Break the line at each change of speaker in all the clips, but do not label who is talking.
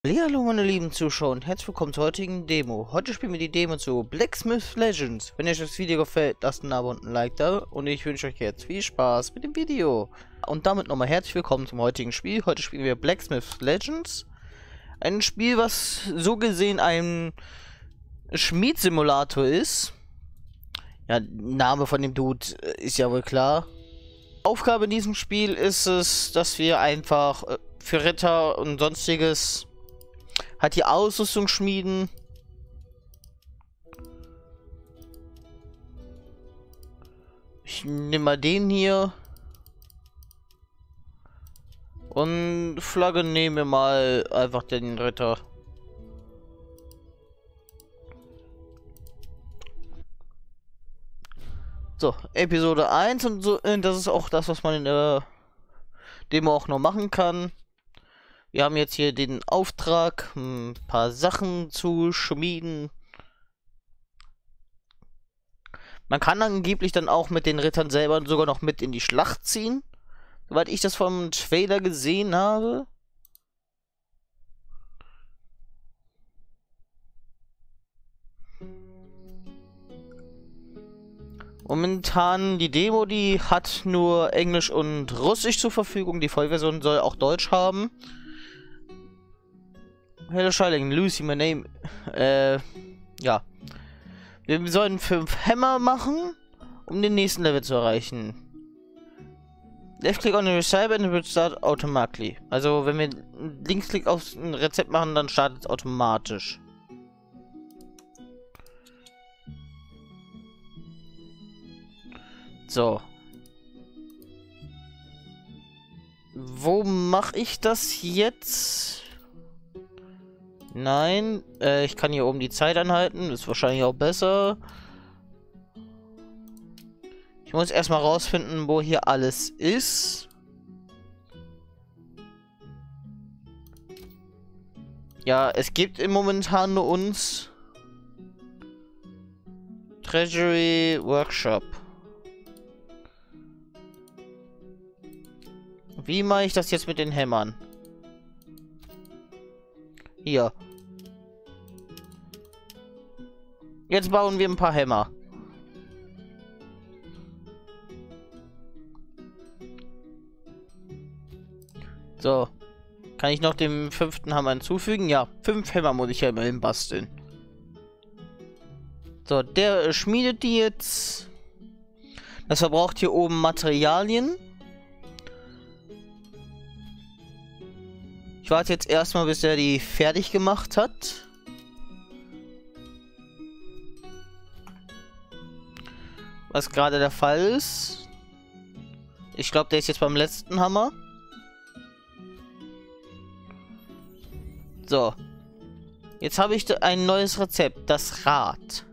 Hallo meine lieben Zuschauer und herzlich willkommen zur heutigen Demo. Heute spielen wir die Demo zu Blacksmith Legends. Wenn euch das Video gefällt, lasst ein Abo und ein Like da und ich wünsche euch jetzt viel Spaß mit dem Video. Und damit nochmal herzlich willkommen zum heutigen Spiel. Heute spielen wir Blacksmith Legends. Ein Spiel, was so gesehen ein Schmiedsimulator ist. Ja, Name von dem Dude ist ja wohl klar. Aufgabe in diesem Spiel ist es, dass wir einfach für Ritter und sonstiges halt die Ausrüstung schmieden. Ich nehme mal den hier. Und Flagge nehmen wir mal einfach den Ritter. So, Episode 1 und so, das ist auch das, was man in der Demo auch noch machen kann. Wir haben jetzt hier den Auftrag, ein paar Sachen zu schmieden. Man kann angeblich dann auch mit den Rittern selber sogar noch mit in die Schlacht ziehen. Soweit ich das vom Trailer gesehen habe. Momentan die Demo, die hat nur Englisch und Russisch zur Verfügung. Die Vollversion soll auch Deutsch haben. Hello Shiling, Lucy, my name. Ja. Wir sollen 5 Hämmer machen, um den nächsten Level zu erreichen. Left click on the recipe and it will start automatically. Also wenn wir Linksklick auf ein Rezept machen, dann startet es automatisch. So. Wo mache ich das jetzt? Nein, ich kann hier oben die Zeit anhalten. Ist wahrscheinlich auch besser. Ich muss erstmal rausfinden, wo hier alles ist. Ja, es gibt im Momentan nur uns Treasury Workshop. Wie mache ich das jetzt mit den Hämmern? Hier. Jetzt bauen wir ein paar Hämmer. So. Kann ich noch dem 5. Hammer hinzufügen? Ja, 5 Hämmer muss ich ja immerhin basteln. So, der schmiedet die jetzt. Das verbraucht hier oben Materialien. Ich warte jetzt erstmal, bis er die fertig gemacht hat. Was gerade der Fall ist. Ich glaube, der ist jetzt beim letzten Hammer. So. Jetzt habe ich ein neues Rezept. Das Rad.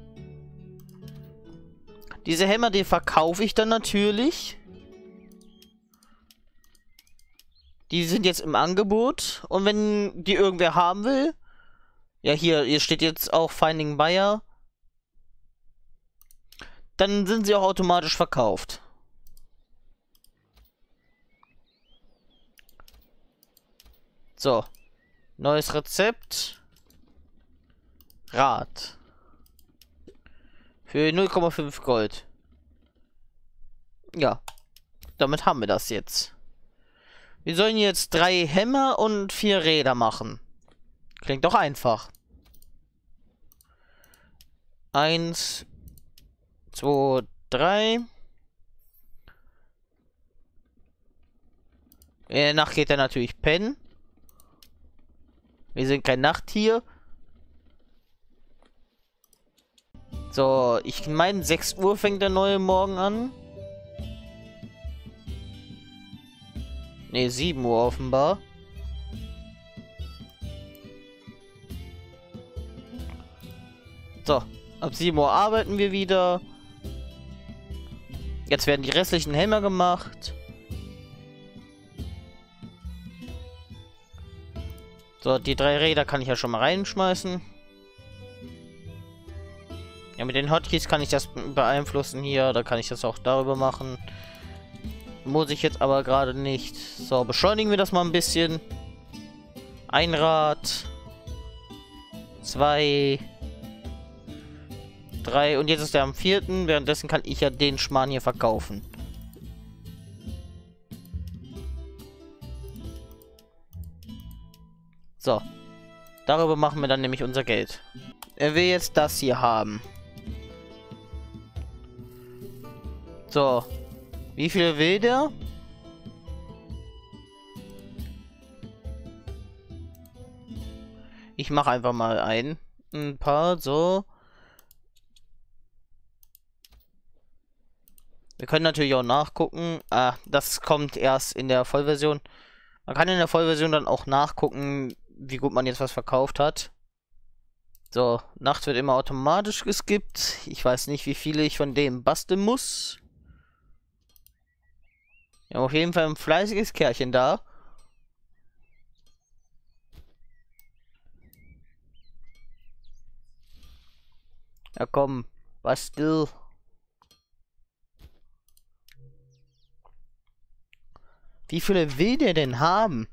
Diese Hämmer, die verkaufe ich dann natürlich. Die sind jetzt im Angebot. Und wenn die irgendwer haben will. Ja, hier steht jetzt auch Finding Buyer. Dann sind sie auch automatisch verkauft. So. Neues Rezept. Rad. Für 0,5 Gold. Ja. Damit haben wir das jetzt. Wir sollen jetzt 3 Hämmer und 4 Räder machen. Klingt doch einfach. 1, 2, 3. In der Nacht geht er natürlich pennen. Wir sind kein Nachttier. So, ich meine 6 Uhr fängt der neue Morgen an. Ne, 7 Uhr offenbar. So, ab 7 Uhr arbeiten wir wieder. Jetzt werden die restlichen Hämmer gemacht. So, die 3 Räder kann ich ja schon mal reinschmeißen. Ja, mit den Hotkeys kann ich das beeinflussen hier. Da kann ich das auch darüber machen. Muss ich jetzt aber gerade nicht. So, beschleunigen wir das mal ein bisschen. Ein Rad. 2. 3. Und jetzt ist er am 4. Währenddessen kann ich ja den Schmarrn hier verkaufen. So. Darüber machen wir dann nämlich unser Geld. Er will jetzt das hier haben. So. Wie viel will der? Ich mache einfach mal ein paar, so. Wir können natürlich auch nachgucken. Das kommt erst in der Vollversion. Man kann in der Vollversion dann auch nachgucken, wie gut man jetzt was verkauft hat. So, nachts wird immer automatisch geskippt. Ich weiß nicht, wie viele ich von dem basteln muss. Wir haben auf jeden Fall ein fleißiges Kerlchen da. Ja komm, bastel. Wie viele will der denn haben?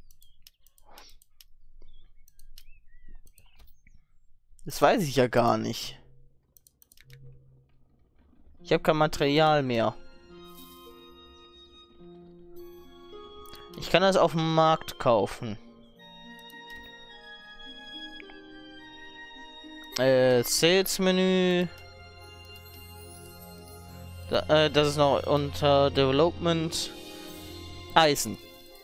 Das weiß ich ja gar nicht. Ich habe kein Material mehr. Ich kann das auf dem Markt kaufen. Sales-Menü. Das ist noch unter Development. Eisen.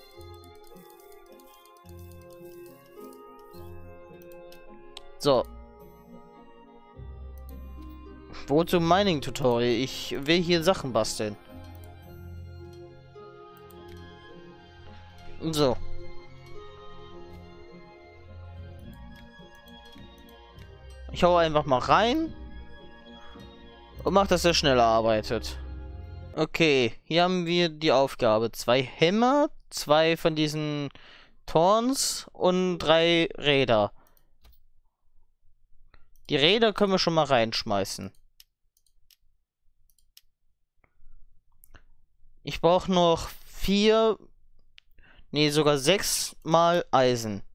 So. Wozu Mining-Tutorial? Ich will hier Sachen basteln. So. Ich hau einfach mal rein. Und mach, dass er schneller arbeitet. Okay, hier haben wir die Aufgabe. 2 Hämmer, 2 von diesen Thorns und 3 Räder. Die Räder können wir schon mal reinschmeißen. Ich brauche noch 4, nee, sogar 6 mal Eisen.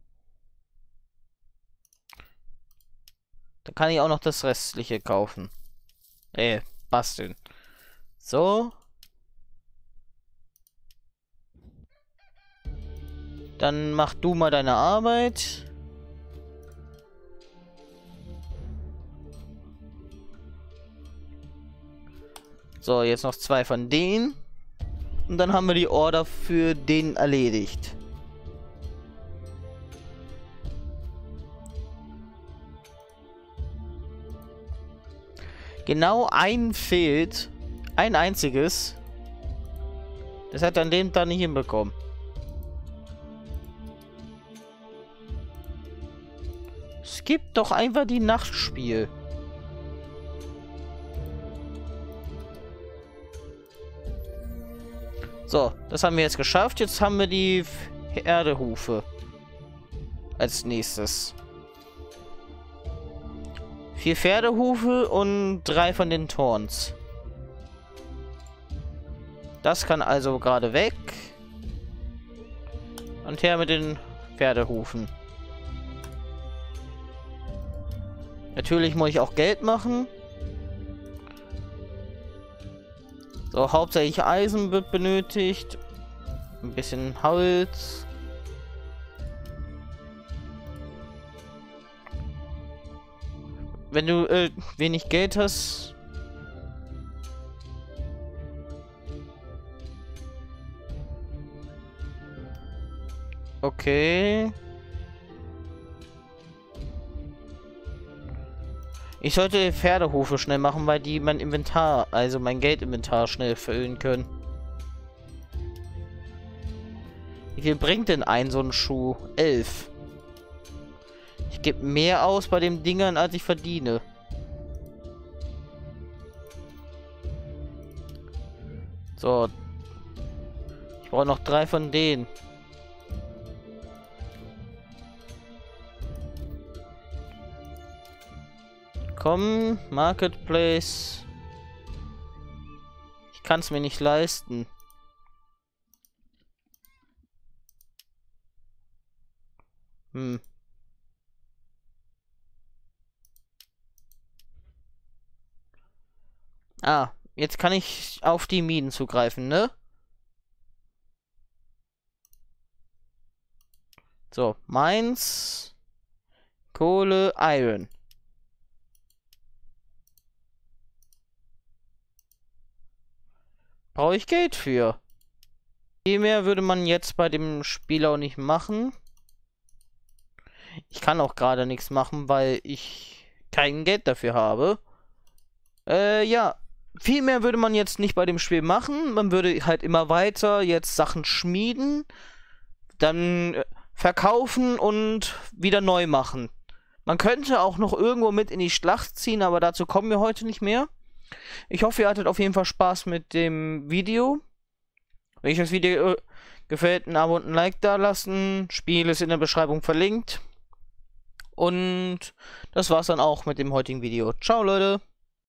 Da kann ich auch noch das Restliche kaufen. Basteln. So. Dann mach du mal deine Arbeit. So, jetzt noch 2 von denen. Und dann haben wir die Order für den erledigt. Genau ein fehlt. Ein einziges. Das hat er an dem Tag nicht hinbekommen. Skip doch einfach die Nachtspiel. So, das haben wir jetzt geschafft. Jetzt haben wir die Pferdehufe als nächstes. 4 Pferdehufe und 3 von den Thorns. Das kann also gerade weg. Und her mit den Pferdehufen. Natürlich muss ich auch Geld machen. So, hauptsächlich Eisen wird benötigt. Ein bisschen Holz. Wenn du wenig Geld hast. Okay. Ich sollte Pferdehufe schnell machen, weil die mein Inventar, also mein Geldinventar schnell füllen können. Wie viel bringt denn so ein Schuh? 11. Ich gebe mehr aus bei den Dingern, als ich verdiene. So. Ich brauche noch 3 von denen. Komm, Marketplace. Ich kann es mir nicht leisten. Hm. Ah, jetzt kann ich auf die Minen zugreifen, ne? So, Mainz, Kohle, Iron. Brauche ich Geld für. Viel mehr würde man jetzt bei dem Spiel auch nicht machen. Ich kann auch gerade nichts machen, weil ich kein Geld dafür habe. Ja. Viel mehr würde man jetzt nicht bei dem Spiel machen. Man würde halt immer weiter jetzt Sachen schmieden, dann verkaufen und wieder neu machen. Man könnte auch noch irgendwo mit in die Schlacht ziehen, aber dazu kommen wir heute nicht mehr. Ich hoffe, ihr hattet auf jeden Fall Spaß mit dem Video. Wenn euch das Video gefällt, ein Abo und ein Like da lassen. Spiel ist in der Beschreibung verlinkt. Und das war's dann auch mit dem heutigen Video. Ciao, Leute.